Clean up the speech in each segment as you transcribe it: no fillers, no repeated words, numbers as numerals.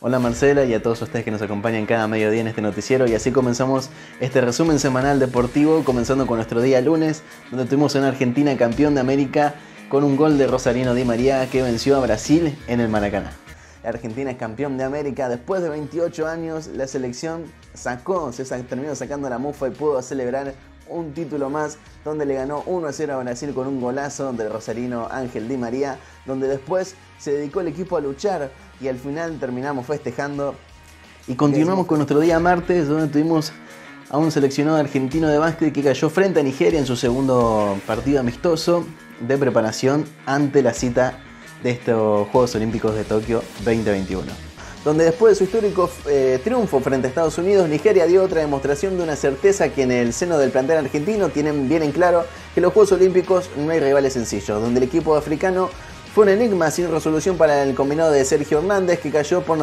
Hola Marcela y a todos ustedes que nos acompañan cada mediodía en este noticiero, y así comenzamos este resumen semanal deportivo, comenzando con nuestro día lunes, donde tuvimos una Argentina campeón de América con un gol de Rosarino Di María que venció a Brasil en el Maracaná. La Argentina es campeón de América después de 28 años. La selección terminó sacando la mufa y pudo celebrar un título más, donde le ganó 1-0 a Brasil con un golazo de Rosarino Ángel Di María, donde después se dedicó el equipo a luchar y al final terminamos festejando. Y continuamos con nuestro día martes, donde tuvimos a un seleccionado argentino de básquet que cayó frente a Nigeria en su segundo partido amistoso de preparación ante la cita de estos Juegos Olímpicos de Tokio 2021. Donde después de su histórico triunfo frente a Estados Unidos, Nigeria dio otra demostración de una certeza que en el seno del plantel argentino tienen bien en claro que en los Juegos Olímpicos no hay rivales sencillos, donde el equipo africano fue un enigma sin resolución para el combinado de Sergio Hernández, que cayó por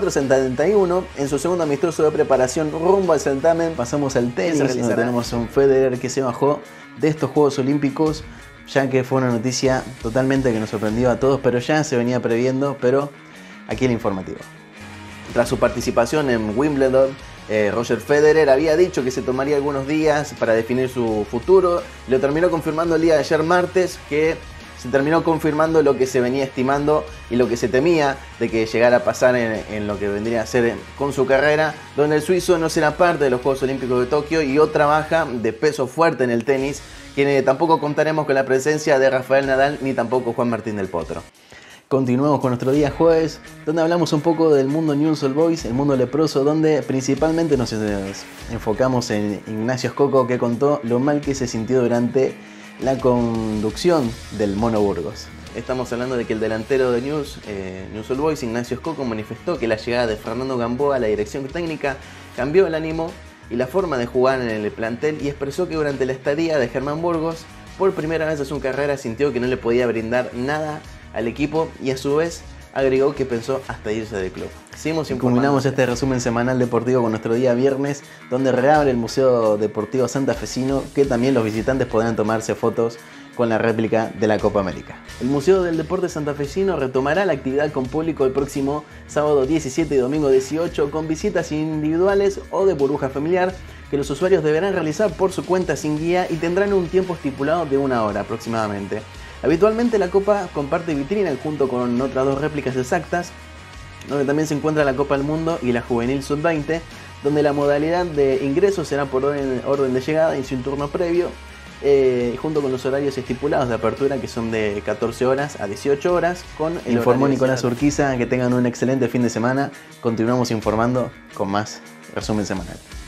94-71 en su segundo amistoso de preparación rumbo al certamen. Pasamos al tenis, donde tenemos a un Federer que se bajó de estos Juegos Olímpicos, ya que fue una noticia totalmente que nos sorprendió a todos, pero ya se venía previendo, pero aquí el informativo. Tras su participación en Wimbledon, Roger Federer había dicho que se tomaría algunos días para definir su futuro. Lo terminó confirmando el día de ayer martes, que se terminó confirmando lo que se venía estimando y lo que se temía de que llegara a pasar en lo que vendría a ser con su carrera, donde el suizo no será parte de los Juegos Olímpicos de Tokio y otra baja de peso fuerte en el tenis, quien tampoco contaremos con la presencia de Rafael Nadal ni tampoco Juan Martín del Potro. Continuamos con nuestro día jueves, donde hablamos un poco del mundo Newell's Old Boys, el mundo leproso, donde principalmente nos enfocamos en Ignacio Scocco, que contó lo mal que se sintió durante la conducción del Mono Burgos. Estamos hablando de que el delantero de Newell's Old Boys, Ignacio Scocco, manifestó que la llegada de Fernando Gamboa a la dirección técnica cambió el ánimo y la forma de jugar en el plantel, y expresó que durante la estadía de Germán Burgos, por primera vez en su carrera, sintió que no le podía brindar nada al equipo, y a su vez agregó que pensó hasta irse del club. Culminamos este resumen semanal deportivo con nuestro día viernes, donde reabre el Museo Deportivo Santafesino, que también los visitantes podrán tomarse fotos con la réplica de la Copa América. El Museo del Deporte Santafesino retomará la actividad con público el próximo sábado 17 y domingo 18, con visitas individuales o de burbuja familiar que los usuarios deberán realizar por su cuenta sin guía y tendrán un tiempo estipulado de 1 hora aproximadamente. Habitualmente la Copa comparte vitrina junto con otras 2 réplicas exactas, donde también se encuentra la Copa del Mundo y la Juvenil Sub-20, donde la modalidad de ingreso será por orden de llegada y sin turno previo, junto con los horarios estipulados de apertura, que son de 14 horas a 18 horas. Informó Nicolás Urquiza. Que tengan un excelente fin de semana. Continuamos informando con más resumen semanal.